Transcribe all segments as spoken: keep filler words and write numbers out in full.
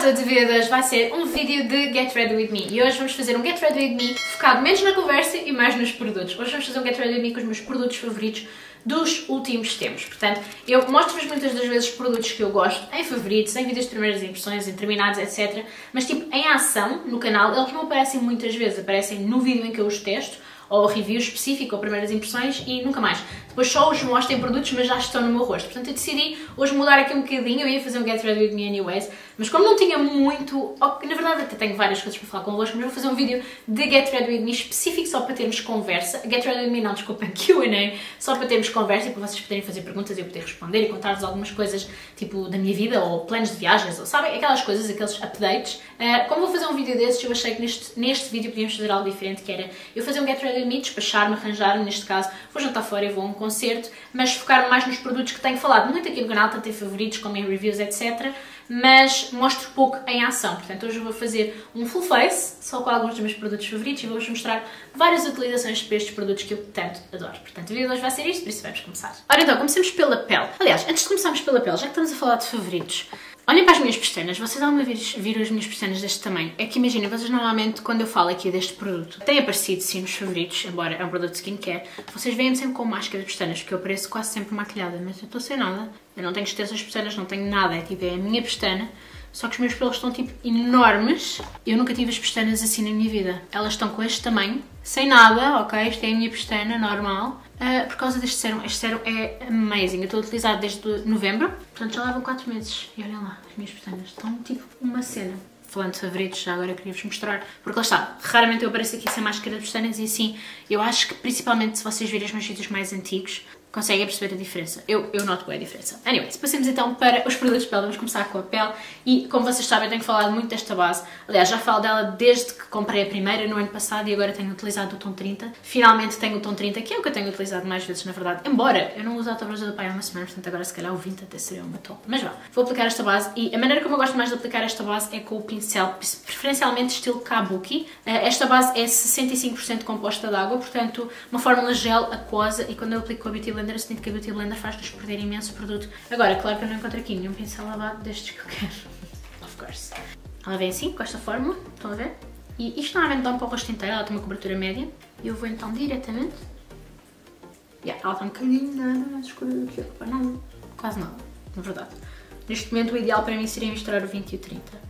todos, vidas! Vai ser um vídeo de Get Ready With Me e hoje vamos fazer um Get Ready With Me focado menos na conversa e mais nos produtos. Hoje vamos fazer um Get Ready With Me com os meus produtos favoritos dos últimos tempos. Portanto, eu mostro-vos muitas das vezes produtos que eu gosto em favoritos, em vídeos de primeiras impressões, em terminados, etcétera. Mas tipo, em ação, no canal, eles não aparecem muitas vezes, aparecem no vídeo em que eu os testo, ou review específico, ou primeiras impressões e nunca mais. Depois só os mostro em produtos, mas já estão no meu rosto. Portanto, eu decidi hoje mudar aqui um bocadinho. Eu ia fazer um Get Ready With Me anyways, mas como não tinha muito... Na verdade, até tenho várias coisas para falar convosco, mas vou fazer um vídeo de Get Ready With Me específico só para termos conversa. Get Ready With Me não, desculpa, Q and A, só para termos conversa e para vocês poderem fazer perguntas e eu poder responder e contar-vos algumas coisas, tipo, da minha vida, ou planos de viagens, ou sabem? Aquelas coisas, aqueles updates. Uh, como vou fazer um vídeo desses, eu achei que neste, neste vídeo podíamos fazer algo diferente, que era eu fazer um Get Ready With Me, despachar-me, arranjar-me, neste caso, vou jantar fora e vou a um concerto, mas focar mais nos produtos que tenho falado muito aqui no canal, tanto em favoritos como em reviews, etcétera. Mas mostro pouco em ação, portanto hoje eu vou fazer um full face, só com alguns dos meus produtos favoritos e vou-vos mostrar várias utilizações para estes produtos que eu tanto adoro. Portanto, o vídeo de hoje vai ser isto, por isso vamos começar. Ora então, comecemos pela pele. Aliás, antes de começarmos pela pele, já que estamos a falar de favoritos, olhem para as minhas pestanas. Vocês alguma vez viram as minhas pestanas deste tamanho? É que imaginem, vocês normalmente, quando eu falo aqui deste produto, tem aparecido sim nos favoritos, embora é um produto de skincare, vocês veem-me sempre com máscara de pestanas, porque eu pareço quase sempre maquilhada, mas eu estou sem nada. Eu não tenho extensões pestanas, não tenho nada, é tipo, é a minha pestana. Só que os meus pelos estão tipo enormes. Eu nunca tive as pestanas assim na minha vida. Elas estão com este tamanho, sem nada, ok? Esta é a minha pestana normal. Uh, por causa deste sérum. Este sérum é amazing. Eu estou a utilizar desde novembro. Portanto, já levam quatro meses. E olhem lá, as minhas pestanas estão tipo uma cena. Falando de favoritos, já agora queria-vos mostrar. Porque lá está, raramente eu apareço aqui sem máscara de pestanas e assim, eu acho que principalmente se vocês virem os meus vídeos mais antigos, conseguem perceber a diferença. Eu, eu noto bem a diferença. Anyways, passemos então para os produtos de pele. Vamos começar com a pele. E, como vocês sabem, eu tenho falado muito desta base. Aliás, já falo dela desde que comprei a primeira, no ano passado, e agora tenho utilizado o tom trinta. Finalmente tenho o tom trinta, que é o que eu tenho utilizado mais vezes, na verdade. Embora eu não use a outra base do pai há uma semana, portanto agora se calhar o vinte até seria uma top. Mas vá, vou aplicar esta base. E a maneira como eu gosto mais de aplicar esta base é com o pincel, preferencialmente estilo Kabuki. Esta base é sessenta e cinco por cento composta de água, portanto, uma fórmula gel aquosa, e quando eu aplico com a Beauty Blender, eu sinto que a Beauty Blender faz-nos perder imenso produto. Agora, claro que eu não encontro aqui nenhum pincel lavado destes que eu quero. Of course. Ela vem assim, com esta fórmula, estão a ver? E isto normalmente dá um para o rosto inteiro, ela tem uma cobertura média. E eu vou então diretamente... Yeah, ela está um bocadinho mais escura do que eu, para não, quase nada, na verdade. Neste momento o ideal para mim seria misturar o vinte e o trinta.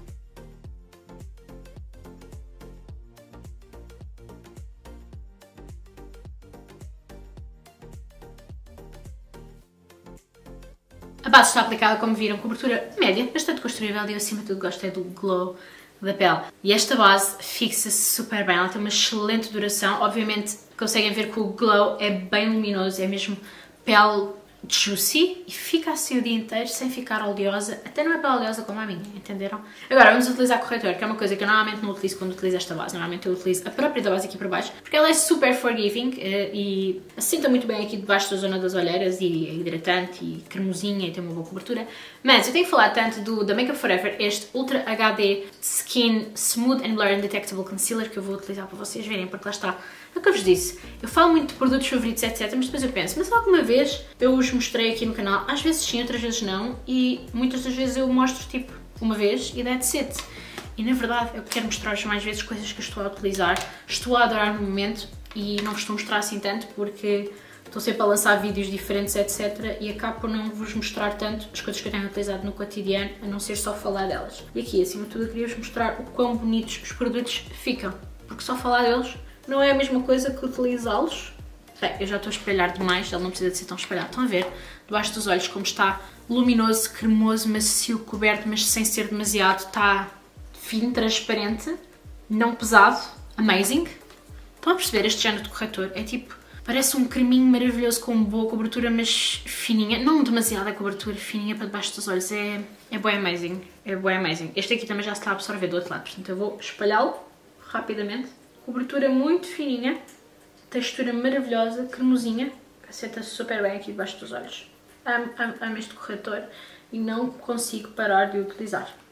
A base está aplicada, como viram, cobertura média, bastante construível e eu acima de tudo gosto é do glow da pele. E esta base fixa-se super bem, ela tem uma excelente duração, obviamente conseguem ver que o glow é bem luminoso, é mesmo pele juicy e fica assim o dia inteiro sem ficar oleosa, até não é pele oleosa como a minha, entenderam? Agora vamos utilizar corretor, que é uma coisa que eu normalmente não utilizo quando utilizo esta base, normalmente eu utilizo a própria da base aqui por baixo, porque ela é super forgiving e assenta muito bem aqui debaixo da zona das olheiras e é hidratante e cremosinha e tem uma boa cobertura. Mas eu tenho que falar tanto do da Make Up For Ever, este Ultra H D Skin Smooth and Blur Undetectable Concealer, que eu vou utilizar para vocês verem, porque lá está. É o que eu vos disse, eu falo muito de produtos favoritos, etcétera, mas depois eu penso, mas alguma vez eu os mostrei aqui no canal, às vezes sim, outras vezes não, e muitas das vezes eu mostro tipo uma vez e that's it. E na verdade eu quero mostrar-vos mais vezes coisas que eu estou a utilizar, estou a adorar no momento e não vos estou a mostrar assim tanto porque estou sempre a lançar vídeos diferentes, etcétera, e acabo por não vos mostrar tanto as coisas que eu tenho utilizado no cotidiano, a não ser só falar delas. E aqui, acima de tudo, eu queria-vos mostrar o quão bonitos os produtos ficam, porque só falar deles não é a mesma coisa que utilizá-los. Bem, eu já estou a espalhar demais, ele não precisa de ser tão espalhado. Estão a ver? Debaixo dos olhos como está luminoso, cremoso, macio, coberto, mas sem ser demasiado. Está fino, transparente, não pesado. Amazing. Estão a perceber este género de corretor? É tipo, parece um creminho maravilhoso com boa cobertura, mas fininha. Não demasiada cobertura, fininha para debaixo dos olhos. É, é bem amazing. É bem amazing. Este aqui também já se está a absorver do outro lado, portanto eu vou espalhá-lo rapidamente. Cobertura muito fininha, textura maravilhosa, cremosinha, que assenta-se super bem aqui debaixo dos olhos. Amo, amo, amo este corretor e não consigo parar de o utilizar.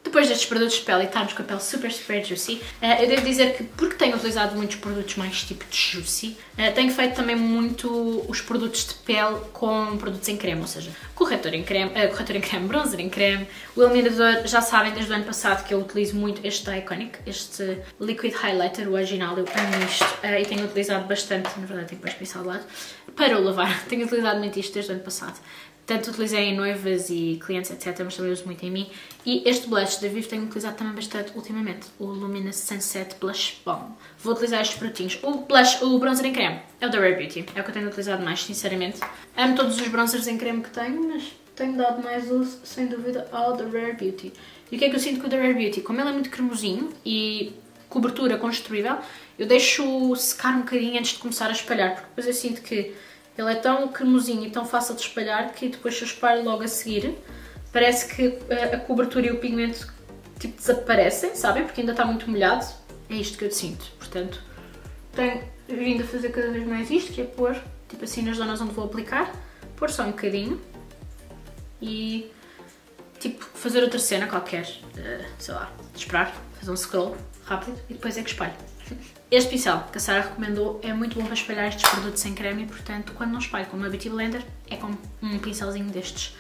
Depois destes produtos de pele e estarmos com a pele super, super juicy, uh, eu devo dizer que, porque tenho utilizado muitos produtos mais tipo de juicy, uh, tenho feito também muito os produtos de pele com produtos em creme, ou seja, corretor em creme, uh, corretor em creme, bronzer em creme, o iluminador, já sabem desde o ano passado que eu utilizo muito este da Iconic, este Liquid Highlighter, o original, eu amo isto uh, e tenho utilizado bastante, na verdade tenho depois pensar de lado, para o lavar, tenho utilizado muito isto desde o ano passado. Tanto utilizei em noivas e clientes, etcétera, mas também uso muito em mim. E este blush da Vivo tenho utilizado também bastante ultimamente, o Luminous Sunset Blush Balm. Vou utilizar estes produtinhos. O blush, o bronzer em creme, é o da Rare Beauty, é o que eu tenho utilizado mais, sinceramente. Amo todos os bronzers em creme que tenho, mas tenho dado mais uso, sem dúvida, ao da Rare Beauty. E o que é que eu sinto com o da Rare Beauty? Como ele é muito cremosinho e cobertura construível, eu deixo secar um bocadinho antes de começar a espalhar, porque depois eu sinto que ele é tão cremosinho e tão fácil de espalhar que depois se eu espalho logo a seguir, parece que a cobertura e o pigmento tipo desaparecem, sabem? Porque ainda está muito molhado. É isto que eu sinto. Portanto, tenho vindo a fazer cada vez mais isto, que é pôr, tipo assim, nas zonas onde vou aplicar, pôr só um bocadinho e, tipo, fazer outra cena qualquer, uh, sei lá, esperar, fazer um scroll rápido e depois é que espalho. Este pincel que a Sara recomendou é muito bom para espalhar estes produtos sem creme e, portanto, quando não espalho com uma Beauty Blender, é com um pincelzinho destes.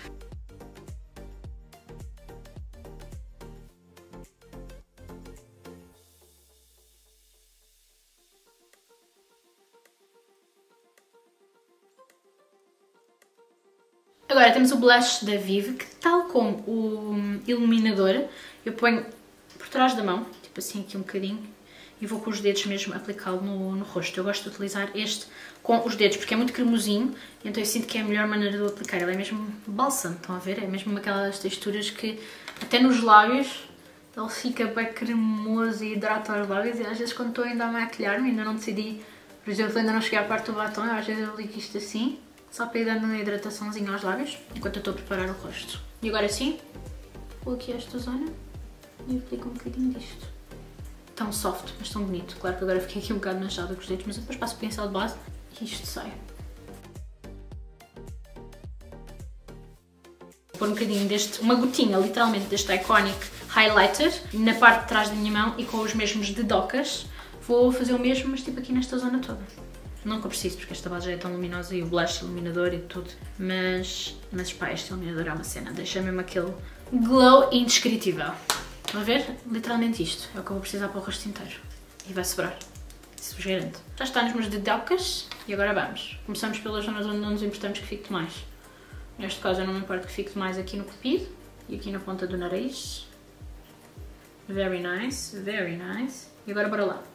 Agora temos o blush da Vivo, que tal como o iluminador, eu ponho por trás da mão, tipo assim aqui um bocadinho, e vou com os dedos mesmo aplicá-lo no, no rosto. Eu gosto de utilizar este com os dedos porque é muito cremosinho, então eu sinto que é a melhor maneira de o aplicar. Ele é mesmo bálsamo, estão a ver? É mesmo aquelas texturas que até nos lábios ele fica bem cremoso e hidrata os lábios, e às vezes quando estou ainda a maquilhar-me, ainda não decidi, por exemplo, ainda não cheguei à parte do batom, eu, às vezes eu aplico isto assim, só para ir dando uma hidrataçãozinha aos lábios, enquanto eu estou a preparar o rosto. E agora sim, vou aqui a esta zona e aplico um bocadinho disto. Tão soft, mas tão bonito. Claro que agora fiquei aqui um bocado manchada com os dedos, mas depois passo o pincel de base e isto sai. Vou pôr um bocadinho deste, uma gotinha literalmente deste Iconic Highlighter na parte de trás da minha mão e com os mesmos dedocas vou fazer o mesmo, mas tipo aqui nesta zona toda. Não que eu preciso, porque esta base já é tão luminosa e o blush, iluminador e tudo, mas, mas pá, este iluminador é uma cena, deixa mesmo aquele glow indescritível. Estão a ver? Literalmente isto é o que eu vou precisar para o rosto inteiro. E vai sobrar. Isso vos garanto. Já está nos meus dedocas e agora vamos. Começamos pelas zonas onde não nos importamos que fique mais. Neste caso eu não me importo que fique mais aqui no cupido e aqui na ponta do nariz. Very nice, very nice. E agora bora lá.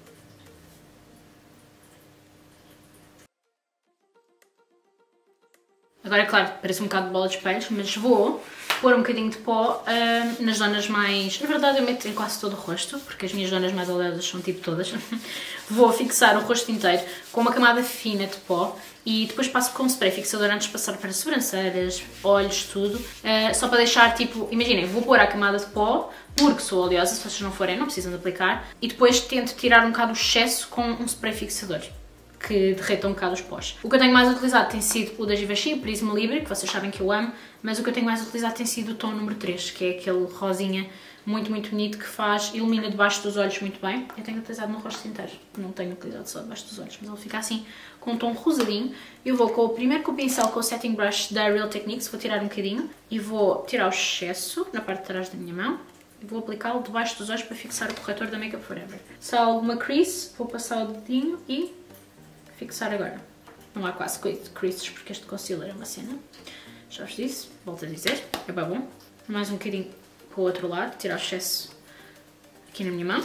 Agora é claro, parece um bocado de bola de espelhos, mas vou pôr um bocadinho de pó uh, nas zonas mais... Na verdade eu meto em quase todo o rosto, porque as minhas zonas mais oleosas são tipo todas. Vou fixar o rosto inteiro com uma camada fina de pó e depois passo com spray fixador antes de passar para as sobrancelhas, olhos, tudo. Uh, só para deixar tipo... Imaginem, vou pôr a camada de pó, porque sou oleosa, se vocês não forem não precisam de aplicar. E depois tento tirar um bocado o excesso com um spray fixador, que derreta um bocado os pós. O que eu tenho mais utilizado tem sido o da Givenchy, o Prisma Libre, que vocês sabem que eu amo, mas o que eu tenho mais utilizado tem sido o tom número três, que é aquele rosinha muito, muito bonito que faz, ilumina debaixo dos olhos muito bem. Eu tenho utilizado no rosto inteiro, não tenho utilizado só debaixo dos olhos, mas ele fica assim com um tom rosadinho. Eu vou com o primeiro com o pincel, com o setting brush da Real Techniques, vou tirar um bocadinho e vou tirar o excesso na parte de trás da minha mão e vou aplicá-lo debaixo dos olhos para fixar o corretor da Makeup Forever. Se há alguma crease, vou passar o dedinho e fixar agora. Não há quase creases porque este concealer é uma cena. Já vos disse, volto a dizer, é bem bom. Mais um bocadinho para o outro lado, tirar o excesso aqui na minha mão.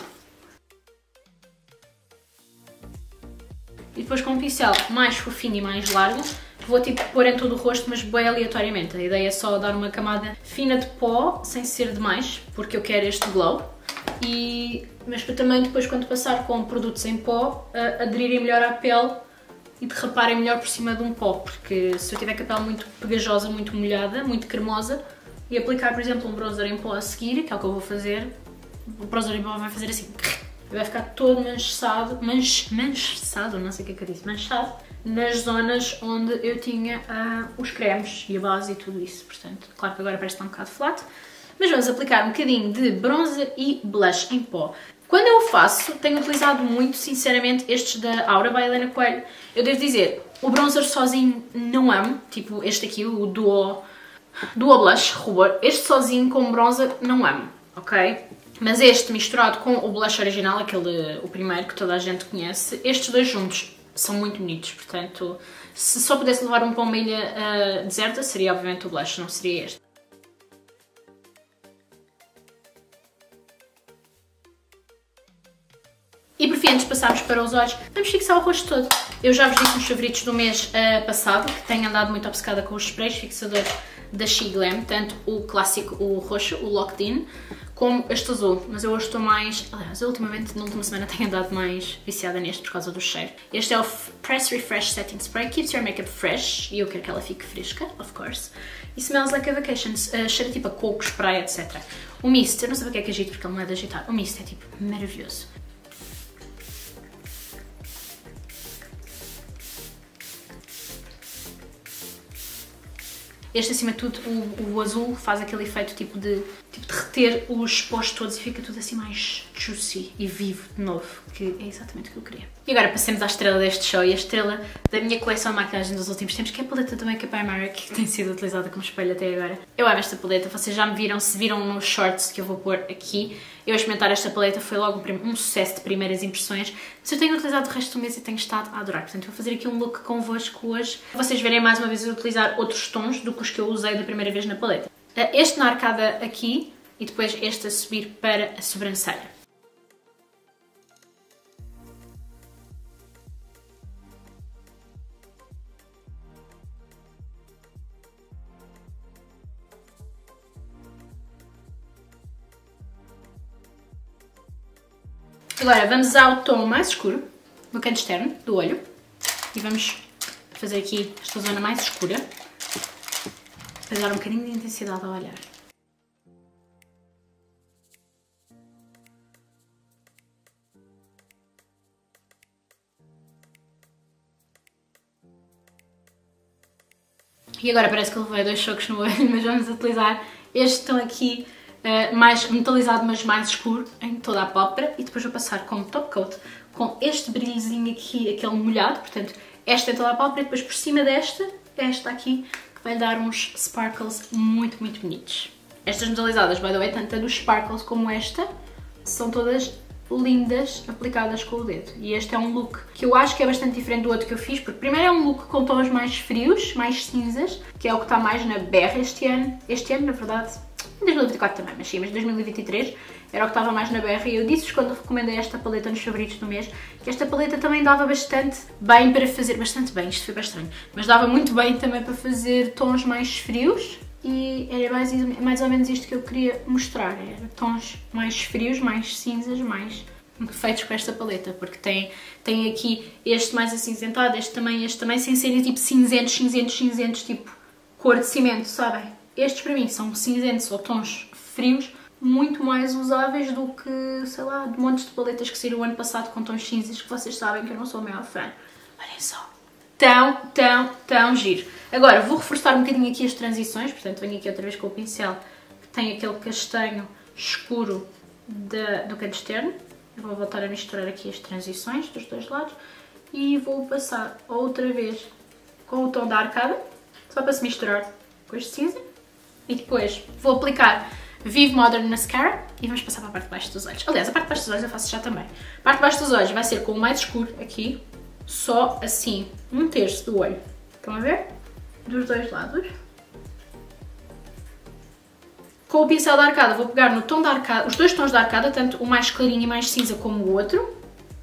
E depois com um pincel mais fofinho e mais largo, vou tipo pôr em todo o rosto, mas bem aleatoriamente. A ideia é só dar uma camada fina de pó, sem ser demais, porque eu quero este glow. E, mas para também depois quando passar com produtos em pó, uh, aderirem melhor à pele e derraparem melhor por cima de um pó, porque se eu tiver com a pele muito pegajosa, muito molhada, muito cremosa, e aplicar por exemplo um bronzer em pó a seguir, que é o que eu vou fazer, o bronzer em pó vai fazer assim, vai ficar todo manchado, manch, manchado, não sei o que é que eu disse, manchado, nas zonas onde eu tinha uh, os cremes e a base e tudo isso, portanto, claro que agora parece que está um bocado flat, mas vamos aplicar um bocadinho de bronzer e blush em pó. Quando eu o faço, tenho utilizado muito, sinceramente, estes da Aura by Helena Coelho. Eu devo dizer, o bronzer sozinho não amo, tipo este aqui, o Duo, Duo Blush Rubor. Este sozinho com bronzer não amo, ok? Mas este misturado com o blush original, aquele, o primeiro que toda a gente conhece, estes dois juntos são muito bonitos, portanto, se só pudesse levar um para uma ilha uh, deserta, seria obviamente o blush, não seria este. E por fim, antes de passarmos para os olhos, vamos fixar o rosto todo. Eu já vos disse nos favoritos do mês uh, passado, que tenho andado muito obcecada com os sprays fixadores da She Glam, tanto o clássico, o roxo, o Locked In, como este azul, mas eu hoje estou mais... Aliás, eu ultimamente, na última semana, tenho andado mais viciada neste por causa do cheiro. Este é o Press Refresh Setting Spray, keeps your makeup fresh, e eu quero que ela fique fresca, of course. E smells like a vacation, uh, cheira tipo a coco, spray, etcétera. O mist, eu não sei porque é que agito, porque ele não é de agitar. O mist é tipo maravilhoso. Este, acima de tudo, o, o azul faz aquele efeito tipo de, tipo de reter os pós todos e fica tudo assim mais juicy e vivo de novo, que é exatamente o que eu queria. E agora passemos à estrela deste show, e a estrela da minha coleção de maquilhagem dos últimos tempos, que é a paleta do Makeup by Marc, que tem sido utilizada como espelho até agora. Eu amo esta paleta, vocês já me viram, se viram nos shorts que eu vou pôr aqui, eu a experimentar esta paleta foi logo um, um sucesso de primeiras impressões, mas eu tenho utilizado o resto do mês e tenho estado a adorar, portanto vou fazer aqui um look convosco hoje, para vocês verem mais uma vez eu utilizar outros tons do que os que eu usei da primeira vez na paleta. Este na arcada aqui e depois este a subir para a sobrancelha. Agora vamos ao tom mais escuro, no canto externo do olho, e vamos fazer aqui esta zona mais escura, para dar um bocadinho de intensidade ao olhar. E agora parece que eu levei dois choques no olho, mas vamos utilizar este tom aqui, Uh, mais metalizado, mas mais escuro em toda a pálpebra, e depois vou passar como top coat com este brilhozinho aqui, aquele molhado, portanto esta em toda a pálpebra, e depois por cima desta, esta aqui, que vai dar uns sparkles muito, muito bonitos. Estas metalizadas, by the way, tanto a dos sparkles como esta, são todas lindas aplicadas com o dedo, e este é um look que eu acho que é bastante diferente do outro que eu fiz, porque primeiro é um look com tons mais frios, mais cinzas, que é o que está mais na berra este ano, este ano na verdade, em dois mil e vinte e quatro também, mas sim, mas dois mil e vinte e três era o que estava mais na berra, e eu disse-vos quando recomendei esta paleta nos favoritos do mês, que esta paleta também dava bastante bem para fazer, bastante bem, isto foi bem estranho, mas dava muito bem também para fazer tons mais frios, e era mais, mais ou menos isto que eu queria mostrar, era tons mais frios, mais cinzas, mais feitos com esta paleta, porque tem, tem aqui este mais acinzentado, este também, este também, sem serem tipo cinzentos, cinzentos, cinzentos, tipo cor de cimento, sabem? Estes para mim são cinzentos ou tons frios muito mais usáveis do que, sei lá, de montes de paletas que saíram o ano passado com tons cinzas, que vocês sabem que eu não sou a maior fã. Olhem só. Tão, tão, tão giro. Agora vou reforçar um bocadinho aqui as transições, portanto venho aqui outra vez com o pincel que tem aquele castanho escuro de, do canto externo. Eu vou voltar a misturar aqui as transições dos dois lados e vou passar outra vez com o tom da arcada, só para se misturar com este cinza. E depois vou aplicar Vive Modern Mascara e vamos passar para a parte de baixo dos olhos. Aliás, a parte de baixo dos olhos eu faço já também. A parte de baixo dos olhos vai ser com o mais escuro aqui, só assim, um terço do olho. Estão a ver? Dos dois lados. Com o pincel da arcada vou pegar no tom da arcada, os dois tons da arcada, tanto o mais clarinho e mais cinza como o outro.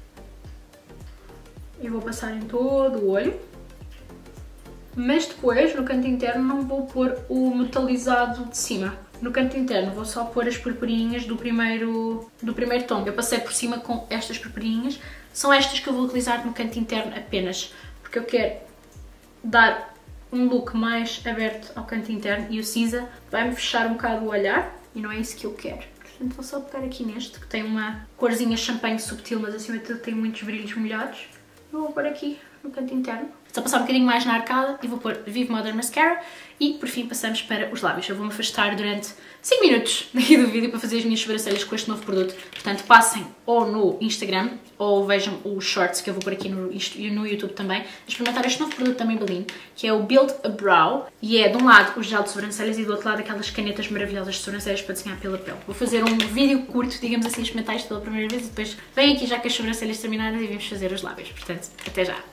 E vou passar em todo o olho. Mas depois, no canto interno, não vou pôr o metalizado de cima. No canto interno vou só pôr as purpurinhas do primeiro, do primeiro tom. Eu passei por cima com estas purpurinhas. São estas que eu vou utilizar no canto interno apenas, porque eu quero dar um look mais aberto ao canto interno e o cinza vai-me fechar um bocado o olhar e não é isso que eu quero. Portanto vou só pegar aqui neste, que tem uma corzinha champanhe subtil, mas acima de tudo tem muitos brilhos molhados. Eu vou pôr aqui no canto interno. Só passar um bocadinho mais na arcada e vou pôr Vive Modern Mascara e por fim passamos para os lábios. Eu vou-me afastar durante cinco minutos daqui do vídeo para fazer as minhas sobrancelhas com este novo produto. Portanto, passem ou no Instagram ou vejam os shorts que eu vou pôr aqui no, no YouTube também, a experimentar este novo produto da Maybelline, que é o Build a Brow, e é de um lado o gel de sobrancelhas e do outro lado aquelas canetas maravilhosas de sobrancelhas para desenhar pela pele. Vou fazer um vídeo curto, digamos assim, experimentar isto pela primeira vez e depois venho aqui já com as sobrancelhas terminadas e vamos fazer os lábios. Portanto, até já!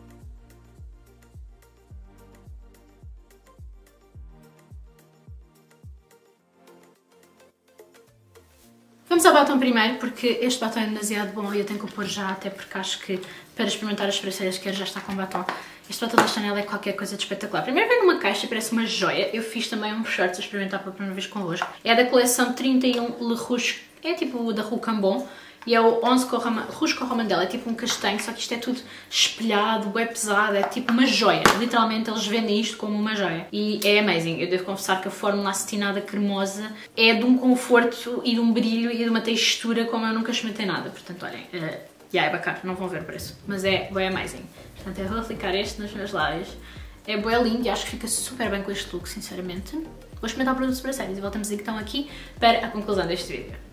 Vamos ao batom primeiro, porque este batom é demasiado bom e eu tenho que o pôr já, até porque acho que para experimentar as sobrancelhas quero já estar com batom. Este batom da Chanel é qualquer coisa de espetacular. Primeiro vem numa caixa e parece uma joia. Eu fiz também um short a experimentar pela primeira vez convosco. É da coleção trinta e um Le Rouge, é tipo o da Rue Cambon. E é o onze Rouge Coromandel, é tipo um castanho, só que isto é tudo espelhado, é pesado, é tipo uma joia. Literalmente eles vendem isto como uma joia. E é amazing. Eu devo confessar que a fórmula acetinada cremosa é de um conforto e de um brilho e de uma textura como eu nunca experimentei nada. Portanto, olhem, uh, yeah, é bacana, não vão ver o preço. Mas é bem amazing. Portanto, eu vou aplicar este nos meus lábios. É bem lindo e acho que fica super bem com este look, sinceramente. Vou experimentar o produto para séries e voltamos então aqui para a conclusão deste vídeo.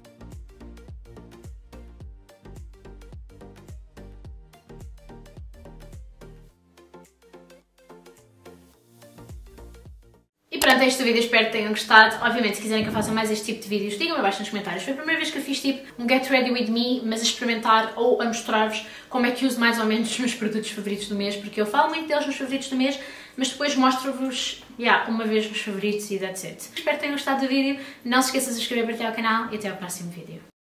E pronto, é este vídeo, espero que tenham gostado. Obviamente, se quiserem que eu faça mais este tipo de vídeos, digam-me abaixo nos comentários. Foi a primeira vez que eu fiz tipo um Get Ready With Me, mas a experimentar ou a mostrar-vos como é que uso mais ou menos os meus produtos favoritos do mês, porque eu falo muito deles nos favoritos do mês, mas depois mostro-vos, yeah, uma vez os favoritos e that's it. Espero que tenham gostado do vídeo. Não se esqueçam de se inscrever para o canal e até ao próximo vídeo.